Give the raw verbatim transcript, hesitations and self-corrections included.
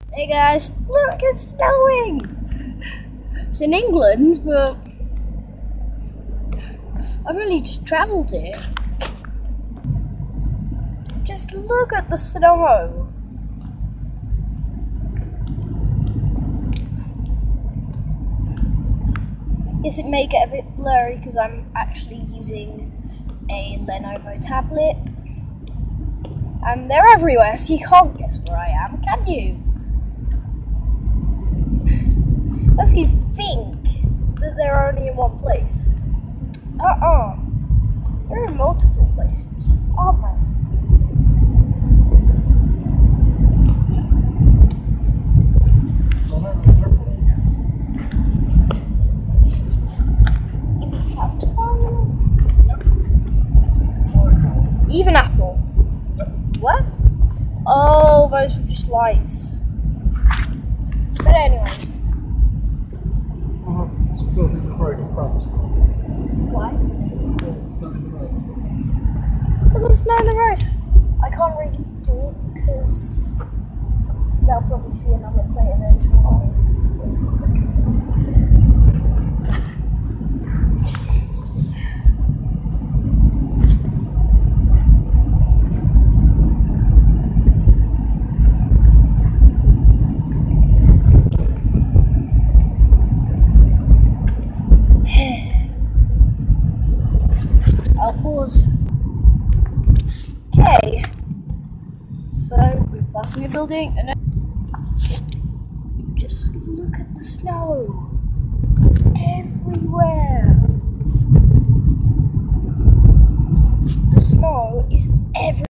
Hey guys, look, it's snowing! It's in England, but I've only just travelled here. Just look at the snow. Yes, it may get a bit blurry because I'm actually using a Lenovo tablet. And they're everywhere, so you can't guess where I am, can you? If you think that they're only in one place. Uh-uh. They're in multiple places, aren't they? Even Samsung? Even Apple? What? Oh, those were just lights. But anyways. It's filled in the road in front. What? Yeah, it's not in the road. Look, there's snow on the road. I can't really do it because they'll probably see another plate and then tomorrow. I'll pause. Okay. So we're passing a building and then just look at the snow everywhere. The snow is everywhere.